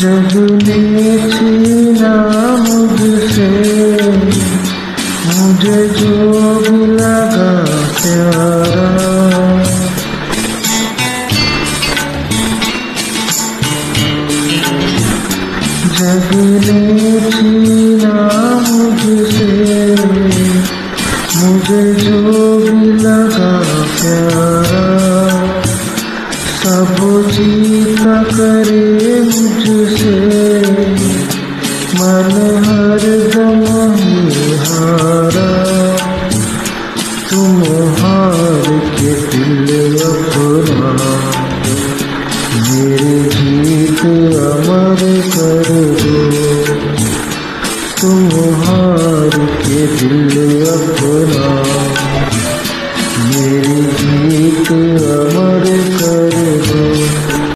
जग ने छीना मुझसे मुझे जो भी लगा प्यारा। जग ने छीना मुझसे मुझे जो भी लगा प्यारा। सब जीता करे मुझसे मन हर दम ही हारा। तुम हार के दिल अपना